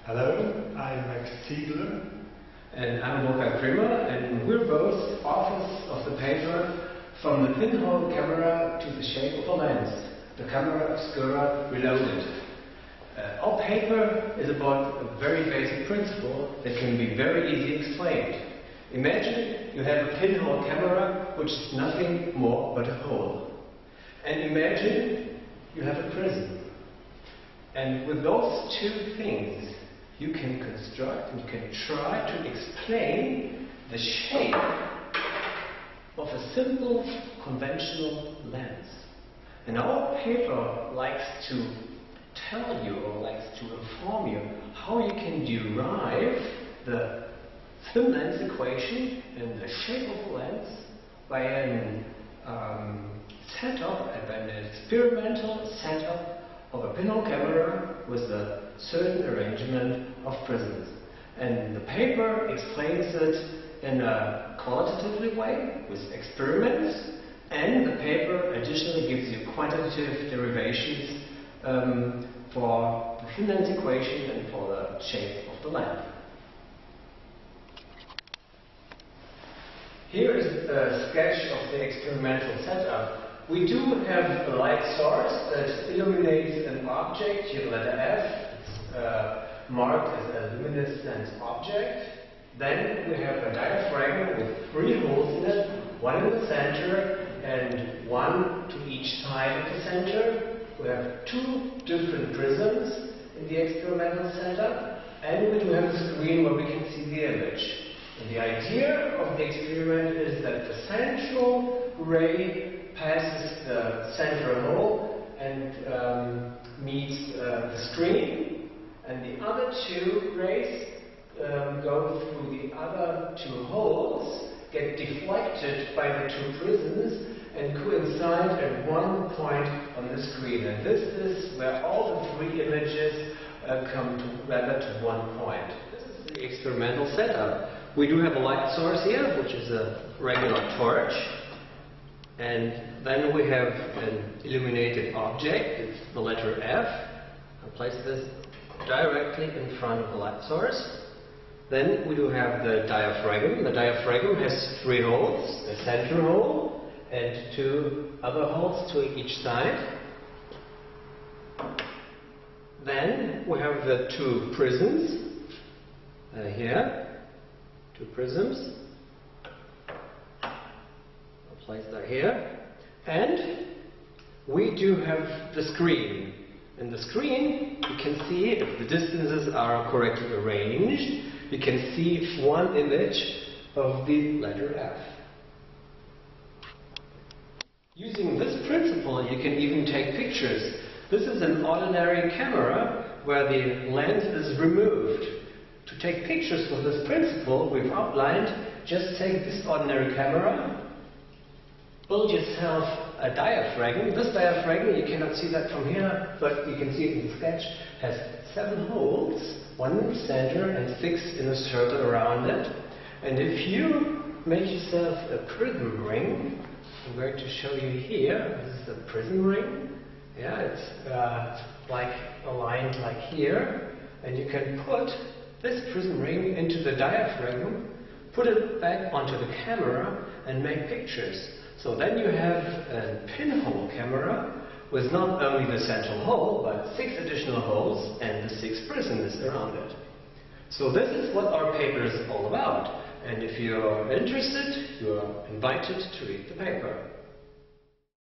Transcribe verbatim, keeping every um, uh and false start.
Hello, I'm Ziegler. And I'm Burkhard Priemer, and we're both authors of the paper From the Pinhole Camera to the Shape of a Lens, the Camera-Obscura Reloaded. Uh, our paper is about a very basic principle that can be very easily explained. Imagine you have a pinhole camera which is nothing more but a hole. And imagine you have a prism. And with those two things, you can construct and you can try to explain the shape of a simple conventional lens. And our paper likes to tell you or likes to inform you how you can derive the thin lens equation in the shape of a lens by an um, setup, an experimental setup of a pinhole camera with a certain arrangement of prisms. And the paper explains it in a qualitative way with experiments, and the paper additionally gives you quantitative derivations um, for the thin lens equation and for the shape of the lens. Here is a sketch of the experimental setup. We do have a light source that illuminates an object, here the letter F, it's uh, marked as a luminescent object. Then we have a diaphragm with three holes in it, one in the center and one to each side of the center. We have two different prisms in the experimental setup, and we do have a screen where we can see the image. And the idea of the experiment is that the central ray passes the central hole and um, meets uh, the screen, and the other two rays um, go through the other two holes, get deflected by the two prisms, and coincide at one point on the screen. And this is where all the three images uh, come together to one point. This is the experimental setup. We do have a light source here, which is a regular torch. And then we have an illuminated object, it's the letter F. I'll place this directly in front of the light source. Then we do have the diaphragm. The diaphragm has three holes, a center hole and two other holes to each side. Then we have the two prisms uh, here, two prisms. Place that here, and we do have the screen. In the screen, you can see if the distances are correctly arranged, you can see one image of the letter F. Using this principle, you can even take pictures. This is an ordinary camera where the lens is removed. To take pictures with this principle we've outlined, just take this ordinary camera, build yourself a diaphragm. This diaphragm, you cannot see that from here, but you can see it in the sketch, has seven holes, one in the center and six in a circle around it. And if you make yourself a prism ring, I'm going to show you here, this is the prism ring. Yeah, it's uh, like aligned like here, and you can put this prism ring into the diaphragm, put it back onto the camera and make pictures. So then you have a pinhole camera with not only the central hole, but six additional holes and the six prisms around it. So this is what our paper is all about. And if you're interested, you are invited to read the paper.